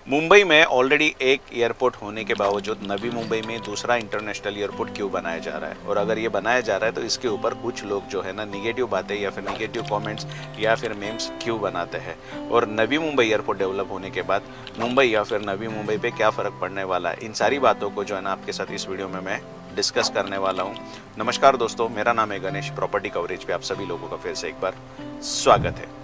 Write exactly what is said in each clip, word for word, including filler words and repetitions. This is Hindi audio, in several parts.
मुंबई में ऑलरेडी एक एयरपोर्ट होने के बावजूद नवी मुंबई में दूसरा इंटरनेशनल एयरपोर्ट क्यों बनाया जा रहा है, और अगर ये बनाया जा रहा है तो इसके ऊपर कुछ लोग जो है ना निगेटिव बातें या फिर निगेटिव कमेंट्स या फिर मेम्स क्यों बनाते हैं, और नवी मुंबई एयरपोर्ट डेवलप होने के बाद मुंबई या फिर नवी मुंबई पे क्या फ़र्क पड़ने वाला है, इन सारी बातों को जो है ना आपके साथ इस वीडियो में मैं डिस्कस करने वाला हूँ। नमस्कार दोस्तों, मेरा नाम है गणेश। प्रॉपर्टी कवरेज पे आप सभी लोगों का फिर से एक बार स्वागत है।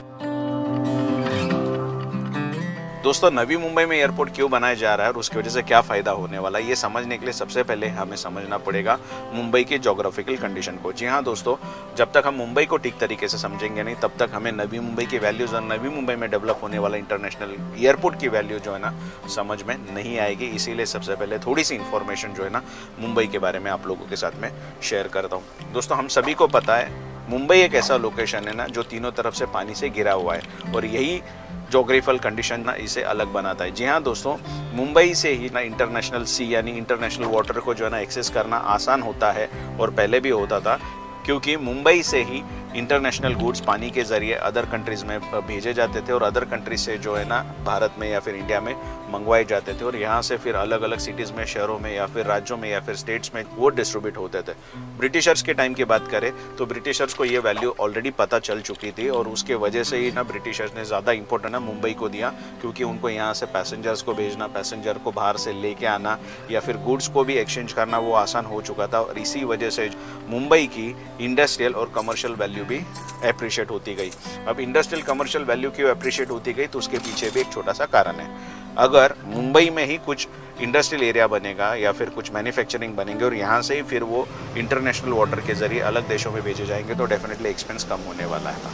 दोस्तों, नवी मुंबई में एयरपोर्ट क्यों बनाया जा रहा है और उसकी वजह से क्या फ़ायदा होने वाला है, ये समझने के लिए सबसे पहले हमें समझना पड़ेगा मुंबई की जोग्राफिकल कंडीशन को। जी हाँ दोस्तों, जब तक हम मुंबई को ठीक तरीके से समझेंगे नहीं, तब तक हमें नवी मुंबई की वैल्यूज़ और नवी मुंबई में डेवलप होने वाला इंटरनेशनल एयरपोर्ट की वैल्यू जो है ना समझ में नहीं आएगी। इसीलिए सबसे पहले थोड़ी सी इन्फॉर्मेशन जो है ना मुंबई के बारे में आप लोगों के साथ में शेयर करता हूँ। दोस्तों, हम सभी को पता है मुंबई एक ऐसा लोकेशन है ना जो तीनों तरफ से पानी से घिरा हुआ है, और यही जोग्राफिकल कंडीशन ना इसे अलग बनाता है। जी हाँ दोस्तों, मुंबई से ही ना इंटरनेशनल सी यानी इंटरनेशनल वाटर को जो है ना एक्सेस करना आसान होता है, और पहले भी होता था, क्योंकि मुंबई से ही इंटरनेशनल गुड्स पानी के ज़रिए अदर कंट्रीज़ में भेजे जाते थे, और अदर कंट्रीज से जो है ना भारत में या फिर इंडिया में मंगवाए जाते थे, और यहाँ से फिर अलग अलग सिटीज़ में, शहरों में या फिर राज्यों में या फिर स्टेट्स में वो डिस्ट्रीब्यूट होते थे। ब्रिटिशर्स के टाइम की बात करें तो ब्रिटिशर्स को ये वैल्यू ऑलरेडी पता चल चुकी थी, और उसके वजह से ही ना ब्रिटिशर्स ने ज़्यादा इंपॉर्टेंट ना मुंबई को दिया, क्योंकि उनको यहाँ से पैसेंजर्स को भेजना, पैसेंजर को बाहर से लेके आना या फिर गुड्स को भी एक्सचेंज करना वो आसान हो चुका था, और इसी वजह से मुंबई की इंडस्ट्रियल और कमर्शियल वैल्यू भी अप्रिशिएट होती गई। अब इंडस्ट्रियल कमर्शियल वैल्यू क्यों अप्रिशिएट होती गई, तो उसके पीछे भी एक छोटा सा कारण है। अगर मुंबई में ही कुछ इंडस्ट्रियल एरिया बनेगा या फिर कुछ मैन्युफैक्चरिंग बनेंगे और यहाँ से ही फिर वो इंटरनेशनल वाटर के जरिए अलग देशों में भेजे जाएंगे, तो डेफिनेटली एक्सपेंस कम होने वाला है।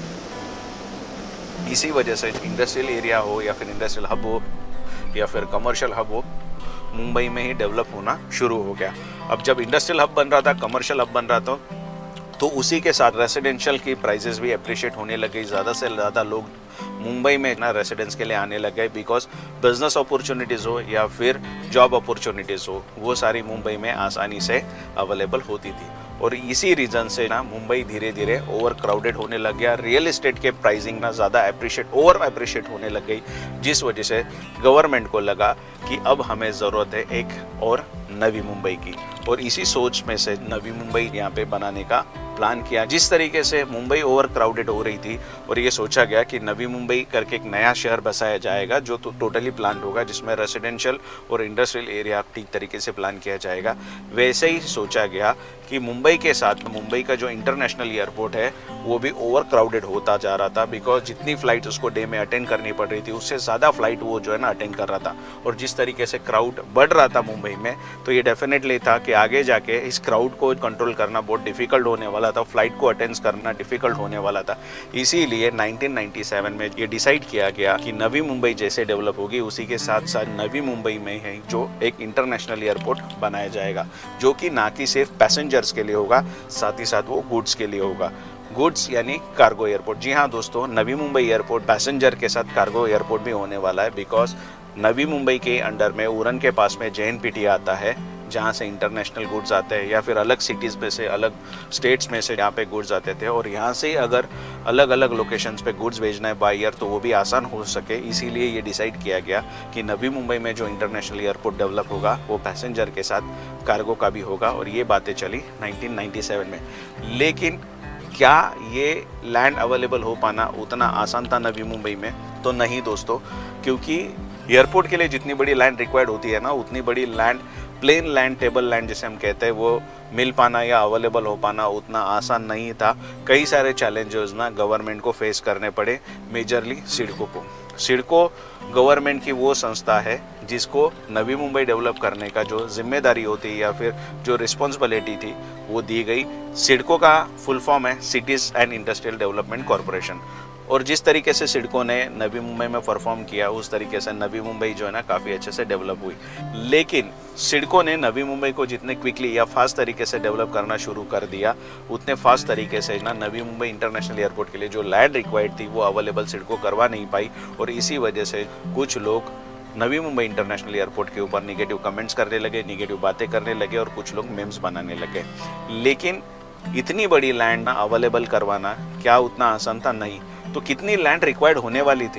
इसी वजह से इंडस्ट्रियल एरिया हो या फिर इंडस्ट्रियल हब हो या फिर कमर्शियल हब हो, मुंबई में ही डेवलप होना शुरू हो गया। अब जब इंडस्ट्रियल हब बन रहा था, कमर्शियल हब बन रहा था, तो उसी के साथ रेसिडेंशियल की प्राइसेस भी अप्रिशिएट होने लगे। ज़्यादा से ज़्यादा लोग मुंबई में ना रेसिडेंस के लिए आने लग गए, बिकॉज बिजनेस अपॉर्चुनिटीज़ हो या फिर जॉब अपॉर्चुनिटीज़ हो, वो सारी मुंबई में आसानी से अवेलेबल होती थी। और इसी रीज़न से ना मुंबई धीरे धीरे ओवर क्राउडेड होने लग गया। रियल इस्टेट के प्राइसिंग ना ज़्यादा अप्रिशिएट ओवर अप्रिशिएट होने लग गई, जिस वजह से गवर्नमेंट को लगा कि अब हमें ज़रूरत है एक और नवी मुंबई की, और इसी सोच में से नवी मुंबई यहाँ पे बनाने का प्लान किया। जिस तरीके से मुंबई ओवर क्राउडेड हो रही थी और ये सोचा गया कि नवी मुंबई करके एक नया शहर बसाया जाएगा जो तो टोटली प्लान होगा, जिसमें रेसिडेंशियल और इंडस्ट्रियल एरिया ठीक तरीके से प्लान किया जाएगा, वैसे ही सोचा गया कि मुंबई के साथ मुंबई का जो इंटरनेशनल एयरपोर्ट है वो भी ओवर क्राउडेड होता जा रहा था, बिकॉज जितनी फ्लाइट उसको डे में अटेंड करनी पड़ रही थी उससे ज़्यादा फ्लाइट वो जो है ना अटेंड कर रहा था। और जिस तरीके से क्राउड बढ़ रहा था मुंबई में, तो ये डेफिनेटली था कि आगे जाके इस क्राउड को कंट्रोल करना बहुत डिफिकल्ट होने वाला था, फ्लाइट को अटेंड करना डिफिकल्ट होने वाला था। इसीलिए नाइनटीन नाइंटी सेवन में ये डिसाइड किया गया कि नवी मुंबई जैसे डेवलप होगी, उसी के साथ साथ नवी मुंबई में है जो एक इंटरनेशनल एयरपोर्ट बनाया जाएगा, जो कि ना कि सिर्फ पैसेंजर्स के लिए होगा, साथ ही साथ वो गुड्स के लिए होगा। गुड्स यानी कार्गो एयरपोर्ट। जी हाँ दोस्तों, नवी मुंबई एयरपोर्ट पैसेंजर के साथ कार्गो एयरपोर्ट भी होने वाला है, बिकॉज नवी मुंबई के अंडर में उरन के पास में जे एन पी टी आता है, जहाँ से इंटरनेशनल गुड्स आते हैं, या फिर अलग सिटीज़ में से, अलग स्टेट्स में से यहाँ पे गुड्स आते थे, और यहाँ से अगर अलग अलग लोकेशंस पे गुड्स भेजना है बाय एयर तो वो भी आसान हो सके। इसीलिए ये डिसाइड किया गया कि नवी मुंबई में जो इंटरनेशनल एयरपोर्ट डेवलप होगा वो पैसेंजर के साथ कार्गो का भी होगा, और ये बातें चली नाइनटीन नाइंटी सेवन में। लेकिन क्या ये लैंड अवेलेबल हो पाना उतना आसान था नवी मुंबई में? तो नहीं दोस्तों, क्योंकि एयरपोर्ट के लिए जितनी बड़ी लैंड रिक्वायर्ड होती है ना, उतनी बड़ी land, plain land, table land जिसे हम कहते हैं, वो मिल पाना या अवेलेबल हो पाना उतना आसान नहीं था। कई सारे चैलेंजेस ना गवर्नमेंट को फेस करने पड़े, मेजरली सिडको को। सिडको गवर्नमेंट की वो संस्था है जिसको नवी मुंबई डेवलप करने का जो जिम्मेदारी होती है या फिर जो रिस्पॉन्सिबिलिटी थी वो दी गई। सिडको का फुल फॉर्म है cities and industrial development corporation, और जिस तरीके से सिडको ने नवी मुंबई में परफॉर्म किया, उस तरीके से नवी मुंबई जो है ना काफ़ी अच्छे से डेवलप हुई। लेकिन सिडको ने नवी मुंबई को जितने क्विकली या फास्ट तरीके से डेवलप करना शुरू कर दिया, उतने फास्ट तरीके से ना नवी मुंबई इंटरनेशनल एयरपोर्ट के लिए जो लैंड रिक्वायर्ड थी वो अवेलेबल सिडको करवा नहीं पाई, और इसी वजह से कुछ लोग नवी मुंबई इंटरनेशनल एयरपोर्ट के ऊपर निगेटिव कमेंट्स करने लगे, निगेटिव बातें करने लगे, और कुछ लोग मेम्स बनाने लगे। लेकिन इतनी बड़ी लैंड ना अवेलेबल करवाना क्या उतना आसान था? नहीं। तो कितनी लैंड रिक्वायर्ड होने वाली थी?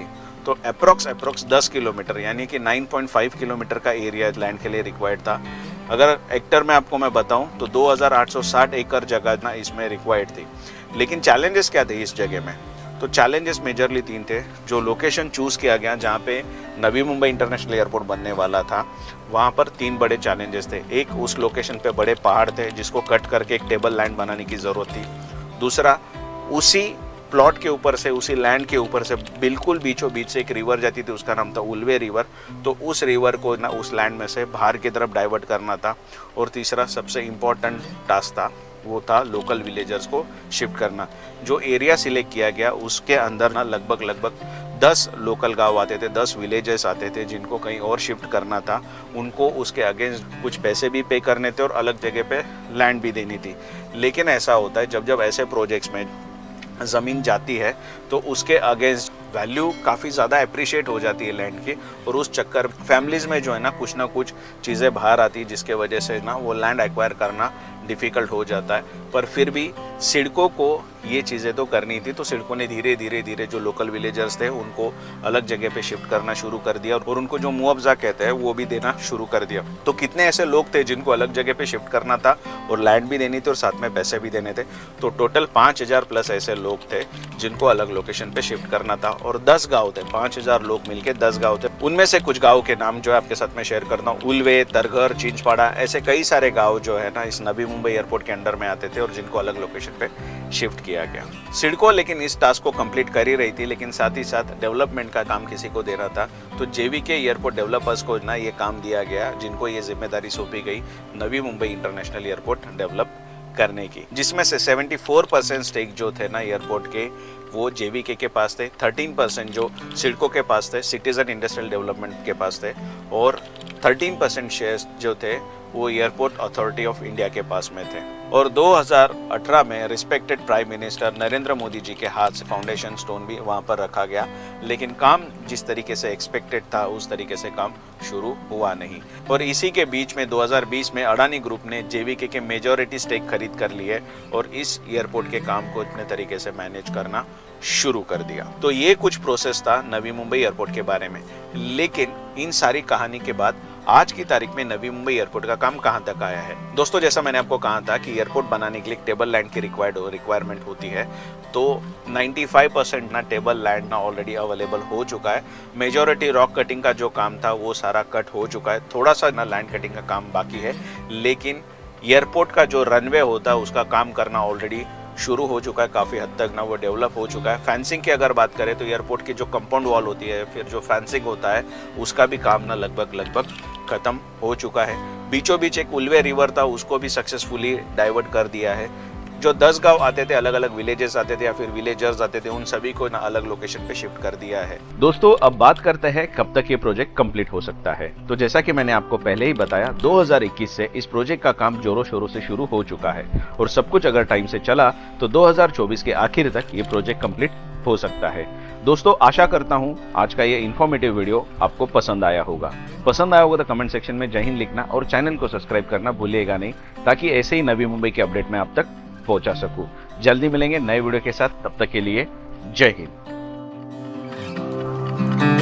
तो अप्रोक्स अप्रोक्स दस किलोमीटर यानी कि नौ पॉइंट पाँच किलोमीटर का एरिया लैंड के लिए रिक्वायर्ड था। अगर हेक्टर में आपको मैं बताऊं तो दो हज़ार आठ सौ साठ एकड़ जगह ना इसमें रिक्वायर्ड थी। लेकिन चैलेंजेस क्या थे इस जगह में? तो चैलेंजेस मेजरली तीन थे। जो लोकेशन चूज़ किया गया जहाँ पे नवी मुंबई इंटरनेशनल एयरपोर्ट बनने वाला था, वहाँ पर तीन बड़े चैलेंजेस थे। एक, उस लोकेशन पे बड़े पहाड़ थे जिसको कट करके एक टेबल लैंड बनाने की ज़रूरत थी। दूसरा, उसी प्लॉट के ऊपर से, उसी लैंड के ऊपर से बिल्कुल बीचों बीच से एक रिवर जाती थी, उसका नाम था उल्वे रिवर। तो उस रिवर को ना उस लैंड में से बाहर की तरफ डाइवर्ट करना था। और तीसरा सबसे इम्पोर्टेंट टास्क था, वो था लोकल विलेजर्स को शिफ्ट करना। जो एरिया सिलेक्ट किया गया उसके अंदर ना लगभग लगभग दस लोकल गांव आते थे, दस विलेजेस आते थे जिनको कहीं और शिफ्ट करना था। उनको उसके अगेंस्ट कुछ पैसे भी पे करने थे और अलग जगह पे लैंड भी देनी थी। लेकिन ऐसा होता है जब जब ऐसे प्रोजेक्ट्स में ज़मीन जाती है तो उसके अगेंस्ट वैल्यू काफ़ी ज़्यादा अप्रिशिएट हो जाती है लैंड की, और उस चक्कर फैमिलीज़ में जो है ना कुछ ना कुछ चीज़ें बाहर आती है जिसके वजह से ना वो लैंड एक्वायर करना डिफ़िकल्ट हो जाता है। पर फिर भी सिडको को ये चीज़ें तो करनी थी, तो सिडको ने धीरे धीरे धीरे जो लोकल विलेजर्स थे उनको अलग जगह पे शिफ्ट करना शुरू कर दिया और उनको जो मुआवजा कहते हैं वो भी देना शुरू कर दिया। तो कितने ऐसे लोग थे जिनको अलग जगह पे शिफ्ट करना था और लैंड भी देनी थी और साथ में पैसे भी देने थे? तो टोटल पाँच हज़ार प्लस ऐसे लोग थे जिनको अलग लोकेशन पे शिफ्ट करना था। और दस गाँव थे, पाँच हज़ार लोग मिलके दस गाँव थे। उनमें से कुछ गाँव के नाम जो है आपके साथ में शेयर करता हूँ। उल्वे, तरघर, चिंचपाड़ा, ऐसे कई सारे गाँव जो है ना इस नवी मुंबई एयरपोर्ट के अंडर में आते थे और जिनको अलग लोकेशन पे शिफ्ट किया गया। सिडको लेकिन इस टास्क को कंप्लीट कर ही रही थी, लेकिन साथ ही साथ डेवलपमेंट का काम किसी को देना था। तो जेवीके एयरपोर्ट डेवलपर्स को ना ये काम दिया गया, जिनको ये जिम्मेदारी सौंपी गई Navi Mumbai international airport develop करने की, जिसमें से चौहत्तर परसेंट स्टेक जो थे ना एयरपोर्ट के वो जेवीके के पास थे, तेरह परसेंट जो सिडको के पास थे, सिटीजन इंडस्ट्रियल डेवलपमेंट के पास थे, और तेरह परसेंट शेयर्स जो थे वो एयरपोर्ट अथॉरिटी ऑफ इंडिया के पास में थे। और दो हज़ार अठारह में respected prime minister Narendra Modi ji के हाथ से फाउंडेशन स्टोन भी वहां पर रखा गया, लेकिन काम जिस तरीके से एक्सपेक्टेड था उस तरीके से काम शुरू हुआ नहीं। और इसी के बीच में दो हज़ार बीस में अडानी ग्रुप ने जेवीके के मेजॉरिटी स्टेक खरीद कर लिए और इस एयरपोर्ट के काम को इतने तरीके से मैनेज करना शुरू कर दिया। तो ये कुछ प्रोसेस था नवी मुंबई एयरपोर्ट के बारे में। लेकिन इन सारी कहानी के बाद आज की तारीख में नवी मुंबई एयरपोर्ट का काम कहां तक आया है? दोस्तों, जैसा मैंने आपको कहा था कि एयरपोर्ट बनाने के लिए टेबल लैंड की रिक्वायर्ड रिक्वायरमेंट होती है, तो पचानवे परसेंट ना टेबल लैंड ना ऑलरेडी अवेलेबल हो चुका है। मेजॉरिटी रॉक कटिंग का जो काम था वो सारा कट हो चुका है, थोड़ा सा ना लैंड कटिंग का काम बाकी है। लेकिन एयरपोर्ट का जो रनवे होता है उसका काम करना ऑलरेडी शुरू हो चुका है, काफ़ी हद तक ना वो डेवलप हो चुका है। फेंसिंग की अगर बात करें तो एयरपोर्ट की जो कंपाउंड वॉल होती है, फिर जो फेंसिंग होता है, उसका भी काम ना लगभग लगभग खत्म हो चुका है। बीचों बीच एक उल्वे रिवर था, उसको भी सक्सेसफुली डाइवर्ट कर दिया है। जो दस गांव आते थे, अलग अलग विलेजेस आते थे या फिर विलेजर्स आते थे, उन सभी को ना अलग लोकेशन पे शिफ्ट कर दिया है। दोस्तों, अब बात करते हैं कब तक ये प्रोजेक्ट कंप्लीट हो सकता है। तो जैसा कि मैंने आपको पहले ही बताया, दो हज़ार इक्कीस से इस प्रोजेक्ट का काम जोरों शोरों से शुरू हो चुका है और सब कुछ अगर टाइम से चला तो दो हज़ार चौबीस के आखिर तक ये प्रोजेक्ट कंप्लीट हो सकता है। दोस्तों, आशा करता हूं आज का ये इन्फॉर्मेटिव वीडियो आपको पसंद आया होगा। पसंद आया होगा तो कमेंट सेक्शन में जय हिंद लिखना और चैनल को सब्सक्राइब करना भूलिएगा नहीं, ताकि ऐसे ही नवी मुंबई के अपडेट मैं आप तक पहुंचा सकूं। जल्दी मिलेंगे नए वीडियो के साथ, तब तक के लिए जय हिंद।